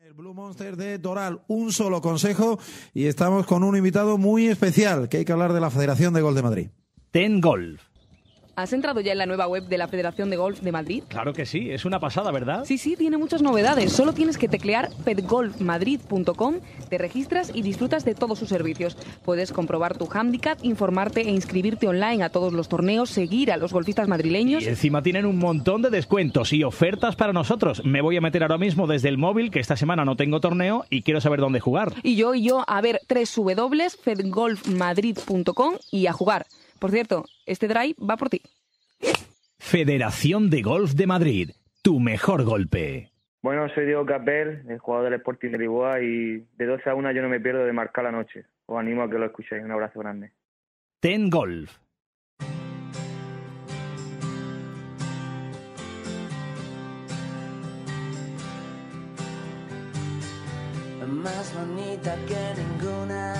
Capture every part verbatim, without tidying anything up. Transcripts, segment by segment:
El Blue Monster de Doral, un solo consejo, y estamos con un invitado muy especial, que hay que hablar de la Federación de Golf de Madrid. Ten Golf. ¿Has entrado ya en la nueva web de la Federación de Golf de Madrid? Claro que sí, es una pasada, ¿verdad? Sí, sí, tiene muchas novedades. Solo tienes que teclear fed golf madrid punto com, te registras y disfrutas de todos sus servicios. Puedes comprobar tu handicap, informarte e inscribirte online a todos los torneos, seguir a los golfistas madrileños. Y encima tienen un montón de descuentos y ofertas para nosotros. Me voy a meter ahora mismo desde el móvil, que esta semana no tengo torneo y quiero saber dónde jugar. Y yo, y yo, a ver, doble u doble u doble u punto fed golf madrid punto com y a jugar. Por cierto, este drive va por ti. Federación de Golf de Madrid, tu mejor golpe. Bueno, soy Diego Capel, el jugador del Sporting de Lisboa, y de doce a una yo no me pierdo de marcar la noche. Os animo a que lo escuchéis. Un abrazo grande. Ten Golf. Más bonita que ninguna,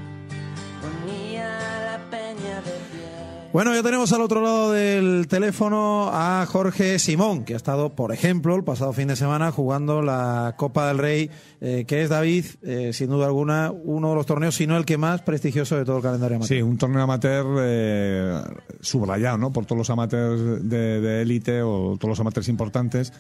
ponía la peña de pie. Bueno, ya tenemos al otro lado del teléfono a Jorge Simón, que ha estado, por ejemplo, el pasado fin de semana jugando la Copa del Rey, eh, que es, David, eh, sin duda alguna, uno de los torneos, si no el que más prestigioso de todo el calendario amateur. Sí, un torneo amateur eh, subrayado, ¿no?, por todos los amateurs de élite o todos los amateurs importantes.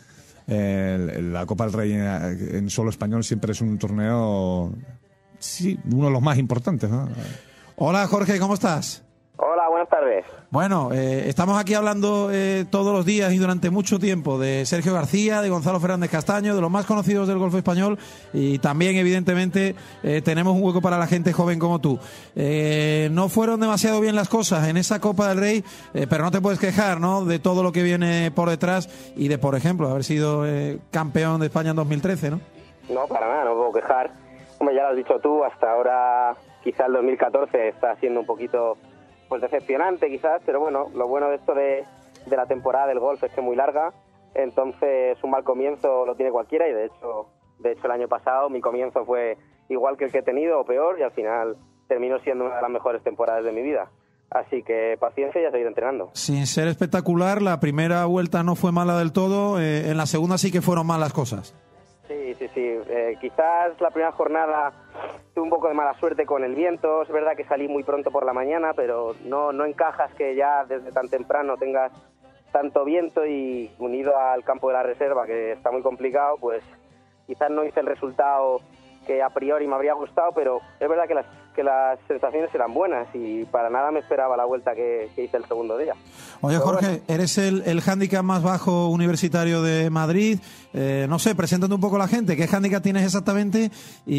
Eh, la Copa del Rey en, en suelo español siempre es un torneo, sí, uno de los más importantes, ¿no? Hola, Jorge, ¿cómo estás? Hola, buenas tardes. Bueno, eh, estamos aquí hablando eh, todos los días y durante mucho tiempo de Sergio García, de Gonzalo Fernández Castaño, de los más conocidos del golf español, y también, evidentemente, eh, tenemos un hueco para la gente joven como tú. Eh, no fueron demasiado bien las cosas en esa Copa del Rey, eh, pero no te puedes quejar, ¿no?, de todo lo que viene por detrás y de, por ejemplo, haber sido eh, campeón de España en dos mil trece, ¿no? No, para nada, no puedo quejar. Hombre, ya lo has dicho tú, hasta ahora quizá el dos mil catorce está siendo un poquito... pues decepcionante quizás, pero bueno, lo bueno de esto de, de la temporada del golf es que es muy larga, entonces un mal comienzo lo tiene cualquiera, y de hecho de hecho el año pasado mi comienzo fue igual que el que he tenido o peor, y al final terminó siendo una de las mejores temporadas de mi vida. Así que paciencia y a seguir entrenando. Sin ser espectacular, la primera vuelta no fue mala del todo, eh, en la segunda sí que fueron malas cosas. Sí, sí, sí. Eh, quizás la primera jornada tuve un poco de mala suerte con el viento. Es verdad que salí muy pronto por la mañana, pero no, no encajas que ya desde tan temprano tengas tanto viento, y unido al campo de la reserva, que está muy complicado, pues quizás no hice el resultado que a priori me habría gustado, pero es verdad que las, que las sensaciones eran buenas y para nada me esperaba la vuelta que, que hice el segundo día. Oye, Jorge, bueno, eres el, el hándicap más bajo universitario de Madrid. Eh, no sé, preséntate un poco a la gente. ¿Qué hándicap tienes exactamente?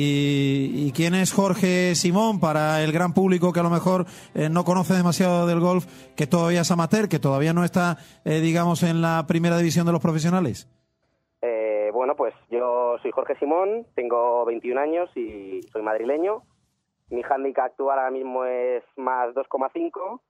Y, y quién es Jorge Simón para el gran público que a lo mejor eh, no conoce demasiado del golf, que todavía es amateur, que todavía no está, eh, digamos, en la primera división de los profesionales? Eh, bueno, pues yo soy Jorge Simón, tengo veintiún años y soy madrileño. Mi hándicap actual ahora mismo es más dos coma cinco.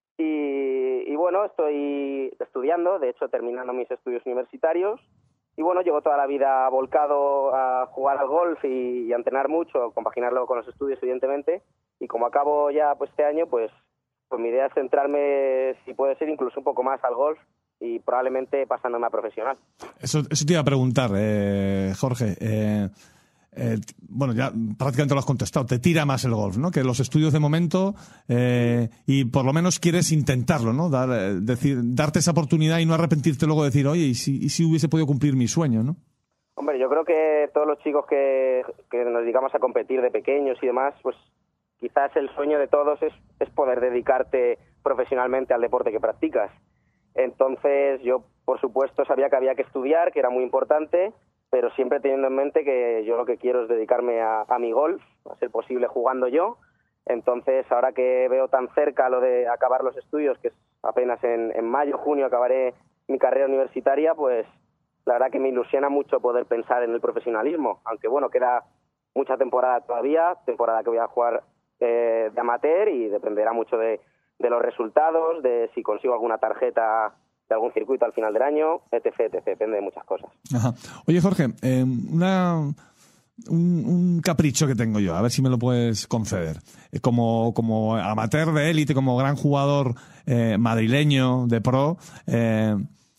Y, y bueno, estoy estudiando, de hecho terminando mis estudios universitarios, y bueno, llevo toda la vida volcado a jugar al golf y, y a entrenar mucho, compaginarlo con los estudios evidentemente, y como acabo ya pues este año, pues, pues mi idea es centrarme, si puede ser, incluso un poco más al golf y probablemente pasándome a profesional. Eso, eso te iba a preguntar, eh, Jorge. Eh, eh, bueno, ya prácticamente lo has contestado. Te tira más el golf, ¿no?, que los estudios de momento, eh, y por lo menos quieres intentarlo, ¿no? Dar, eh, decir, darte esa oportunidad y no arrepentirte luego de decir, oye, ¿y si, y si hubiese podido cumplir mi sueño, ¿no? Hombre, yo creo que todos los chicos que, que nos dedicamos a competir de pequeños y demás, pues quizás el sueño de todos es, es poder dedicarte profesionalmente al deporte que practicas. Entonces yo, por supuesto, sabía que había que estudiar, que era muy importante, pero siempre teniendo en mente que yo lo que quiero es dedicarme a, a mi golf, a ser posible jugando yo. Entonces, ahora que veo tan cerca lo de acabar los estudios, que es apenas en, en mayo, junio acabaré mi carrera universitaria, pues la verdad que me ilusiona mucho poder pensar en el profesionalismo, aunque bueno, queda mucha temporada todavía, temporada que voy a jugar eh, de amateur, y dependerá mucho de de los resultados, de si consigo alguna tarjeta de algún circuito al final del año, etc, etcétera. Depende de muchas cosas. Ajá. Oye, Jorge, eh, una, un, un capricho que tengo yo, a ver si me lo puedes conceder. Eh, como, como amateur de élite, como gran jugador eh, madrileño de pro, eh,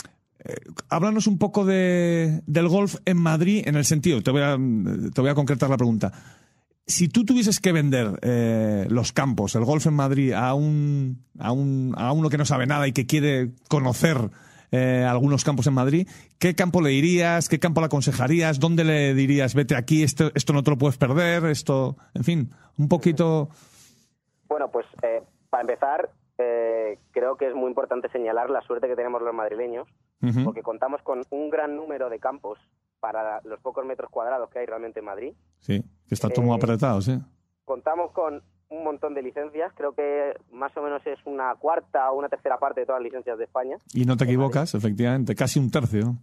Eh, háblanos un poco de, del golf en Madrid, en el sentido, te voy a, te voy a concretar la pregunta. Si tú tuvieses que vender eh, los campos, el golf en Madrid, a un, a un a uno que no sabe nada y que quiere conocer eh, algunos campos en Madrid, ¿qué campo le dirías? ¿Qué campo le aconsejarías? ¿Dónde le dirías, vete aquí, esto, esto no te lo puedes perder? Esto, en fin, un poquito... Bueno, pues eh, para empezar, eh, creo que es muy importante señalar la suerte que tenemos los madrileños, uh-huh. porque contamos con un gran número de campos para los pocos metros cuadrados que hay realmente en Madrid. Sí, que está todo eh, muy apretado, sí. Contamos con un montón de licencias, creo que más o menos es una cuarta o una tercera parte de todas las licencias de España. Y no te equivocas, Madrid. Efectivamente, casi un tercio.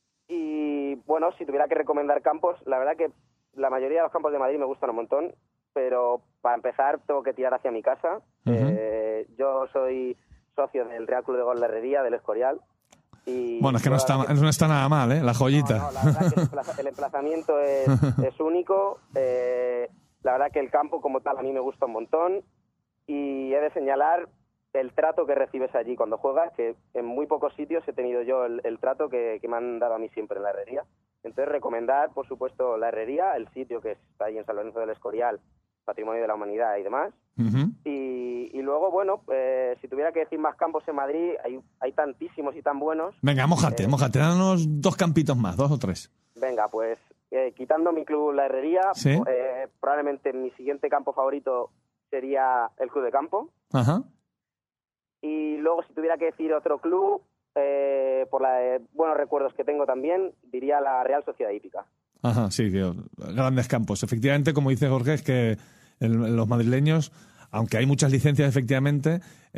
Y bueno, si tuviera que recomendar campos, la verdad que la mayoría de los campos de Madrid me gustan un montón, pero para empezar tengo que tirar hacia mi casa. Uh-huh. Eh, yo soy socio del Real Club de Golf La Herrería, del Escorial. Y bueno, es que no está, que... no está nada mal, ¿eh? La joyita. No, no, la verdad que el, emplaza, el emplazamiento es, es único. Eh, la verdad que el campo como tal a mí me gusta un montón. Y he de señalar el trato que recibes allí cuando juegas, que en muy pocos sitios he tenido yo el, el trato que, que me han dado a mí siempre en La Herrería. Entonces recomendar, por supuesto, La Herrería, el sitio que está ahí en San Lorenzo del Escorial, Patrimonio de la Humanidad y demás. Uh-huh. Y, y luego, bueno, eh, si tuviera que decir más campos en Madrid, hay, hay tantísimos y tan buenos. Venga, mójate, eh, mójate, danos dos campitos más, dos o tres. Venga, pues eh, quitando mi club La Herrería, ¿sí? eh, probablemente mi siguiente campo favorito sería el Club de Campo. Ajá. Y luego, si tuviera que decir otro club, eh, por los eh, buenos recuerdos que tengo también, diría la Real Sociedad Hípica. Ajá, sí, tío, grandes campos. Efectivamente, como dice Jorge, es que el, los madrileños, aunque hay muchas licencias, efectivamente,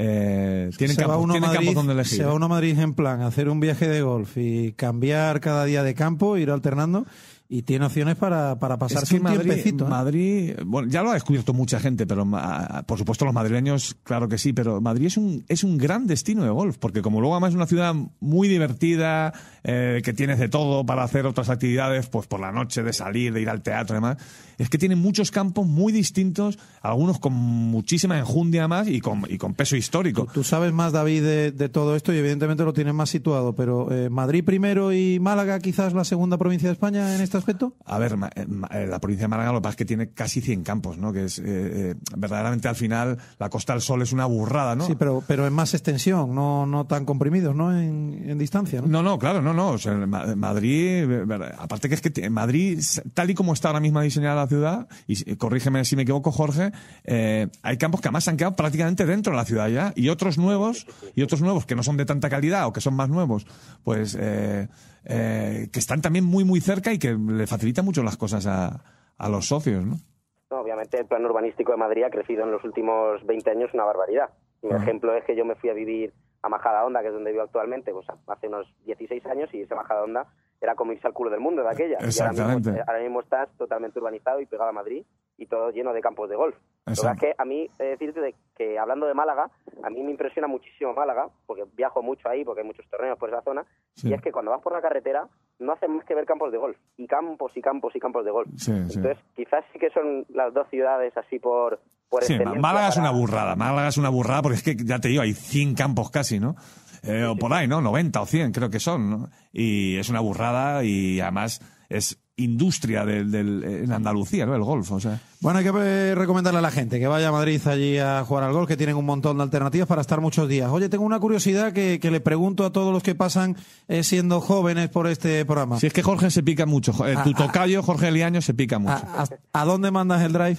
eh, tienen, campos, tienen Madrid, campos donde elegir. Se va uno a Madrid en plan hacer un viaje de golf y cambiar cada día de campo, ir alternando, y tiene opciones para, para pasarse es que un Madrid, tiempecito. ¿eh? Madrid, bueno, ya lo ha descubierto mucha gente, pero por supuesto los madrileños, claro que sí, pero Madrid es un, es un gran destino de golf, porque como luego además es una ciudad muy divertida, eh, que tienes de todo para hacer otras actividades, pues por la noche, de salir, de ir al teatro y demás, es que tiene muchos campos muy distintos, algunos con muchísima enjundia más y con, y con peso histórico. Tú, tú sabes más, David, de, de todo esto y evidentemente lo tienes más situado, pero eh, Madrid primero y Málaga quizás la segunda provincia de España en este aspecto. A ver, la provincia de Málaga lo que pasa es que tiene casi cien campos, ¿no? Que es, eh, eh, verdaderamente al final la Costa del Sol es una burrada, ¿no? Sí, pero, pero en más extensión, no, no tan comprimidos, ¿no? En, en distancia, ¿no? No, no, claro, no, no. O sea, Madrid, aparte que es que Madrid, tal y como está ahora mismo diseñada la ciudad, y corrígeme si me equivoco, Jorge, eh, hay campos que además se han quedado prácticamente dentro de la ciudad ya, y otros nuevos, y otros nuevos que no son de tanta calidad o que son más nuevos, pues eh, eh, que están también muy, muy cerca y que le facilita mucho las cosas a, a los socios, ¿no? No, obviamente el plan urbanístico de Madrid ha crecido en los últimos veinte años una barbaridad. Un uh-huh. ejemplo es que yo me fui a vivir a Majadahonda, que es donde vivo actualmente, pues hace unos dieciséis años, y ese Majadahonda era como irse al culo del mundo de aquella. Exactamente. Y ahora mismo, ahora mismo estás totalmente urbanizado y pegado a Madrid y todo lleno de campos de golf. Lo que es que a mí, he de decirte de que hablando de Málaga, a mí me impresiona muchísimo Málaga, porque viajo mucho ahí, porque hay muchos torneos por esa zona, sí. y es que cuando vas por la carretera no haces más que ver campos de golf, y campos y campos y campos de golf. Sí, Entonces, sí. quizás sí que son las dos ciudades así por... por sí, Málaga para... es una burrada, Málaga es una burrada, porque es que, ya te digo, hay cien campos casi, ¿no? Eh, o por ahí, ¿no? noventa o cien creo que son, ¿no? Y es una burrada y además es industria del, del, en Andalucía, ¿no? El golf, o sea. Bueno, hay que recomendarle a la gente que vaya a Madrid allí a jugar al golf, que tienen un montón de alternativas para estar muchos días. Oye, tengo una curiosidad que, que le pregunto a todos los que pasan eh, siendo jóvenes por este programa. Si es que Jorge se pica mucho, eh, tu tocayo, Jorge Liaño, se pica mucho. ¿A, a, a dónde mandas el drive?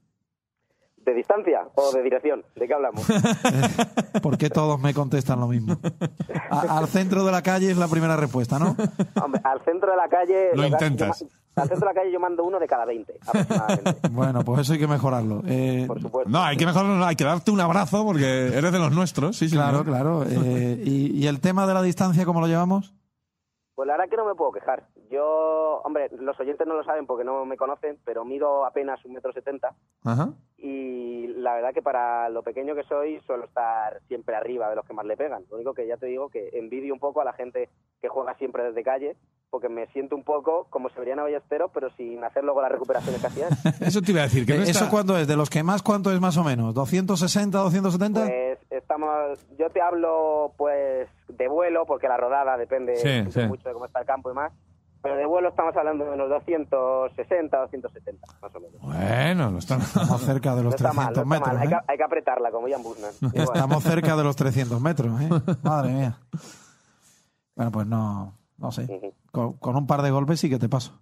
¿De distancia o de dirección? ¿De qué hablamos? ¿Por qué todos me contestan lo mismo? A, al centro de la calle es la primera respuesta, ¿no? Hombre, al centro de la calle... Lo intentas. Yo, al centro de la calle yo mando uno de cada veinte, aproximadamente. Bueno, pues eso hay que mejorarlo. Eh, Por supuesto. No, hay que mejorarlo, no, hay que darte un abrazo porque eres de los nuestros. Sí, sí, claro, ¿no? claro. Eh, y, ¿Y el tema de la distancia, cómo lo llevamos? Pues la verdad que no me puedo quejar. Yo, hombre, los oyentes no lo saben porque no me conocen, pero mido apenas un metro setenta. Ajá. Y la verdad que para lo pequeño que soy suelo estar siempre arriba de los que más le pegan. Lo único que ya te digo que envidio un poco a la gente que juega siempre desde calle, porque me siento un poco como Severiano Ballesteros, pero sin hacer luego las recuperaciones que hacían. Eso te iba a decir. Que no ¿Eso está... cuánto es? ¿De los que más cuánto es más o menos? ¿doscientos sesenta, doscientos setenta? Pues estamos, yo te hablo pues de vuelo, porque la rodada depende Sí, sí. mucho de cómo está el campo y más, pero de vuelo estamos hablando de unos doscientos sesenta, doscientos setenta, más o menos. Bueno, no está Estamos cerca de los No está mal, trescientos no está metros. mal. Hay, ¿eh? que, hay que apretarla, como Jan Busnan. Igual. Estamos cerca de los trescientos metros, ¿eh? Madre mía. Bueno, pues no, no sé. Ujú. Con, con un par de golpes sí que te paso.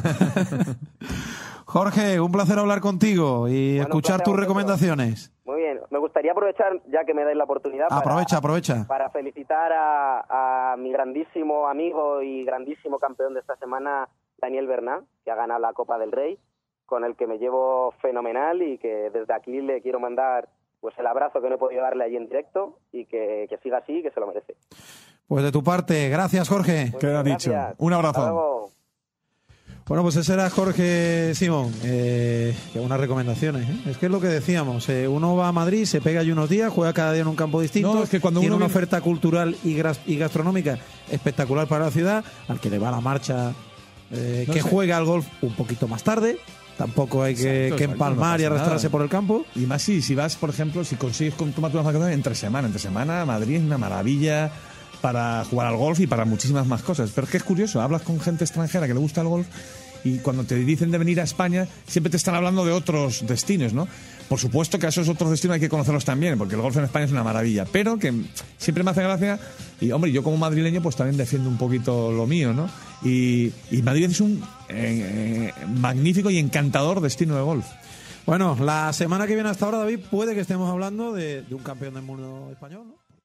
Jorge, un placer hablar contigo y Bueno, escuchar un placer tus a vosotros. recomendaciones. Muy bien, me gustaría aprovechar, ya que me dais la oportunidad, para- Aprovecha, aprovecha. para felicitar a, a mi grandísimo amigo y grandísimo campeón de esta semana, Daniel Bernal, que ha ganado la Copa del Rey, con el que me llevo fenomenal y que desde aquí le quiero mandar pues el abrazo que no he podido darle allí en directo y que, que siga así, que se lo merece. Pues de tu parte, gracias, Jorge. Muy Queda bien, dicho. gracias. Un abrazo. Hasta luego. Bueno, pues ese era Jorge Simón. Eh, que unas recomendaciones. ¿eh? Es que es lo que decíamos. Eh, uno va a Madrid, se pega allí unos días, juega cada día en un campo distinto. No, es que cuando tiene uno una viene- oferta cultural y, gras- y gastronómica espectacular para la ciudad. Al que le va la marcha, eh, No que sé. juega al golf un poquito más tarde. Tampoco hay que, Exacto, que exacto, empalmar no y pasa arrastrarse nada. por el campo. Y más si, si vas, por ejemplo, si consigues con- tomarte unas vacaciones entre semana. Entre semana, Madrid es una maravilla para jugar al golf y para muchísimas más cosas. Pero es que es curioso, hablas con gente extranjera que le gusta el golf y cuando te dicen de venir a España siempre te están hablando de otros destinos, ¿no? Por supuesto que a esos otros destinos hay que conocerlos también, porque el golf en España es una maravilla, pero que siempre me hace gracia, y hombre, yo como madrileño pues también defiendo un poquito lo mío, ¿no? Y, y Madrid es un eh, eh, magnífico y encantador destino de golf. Bueno, la semana que viene hasta ahora, David, puede que estemos hablando de, de un campeón del mundo español, ¿no?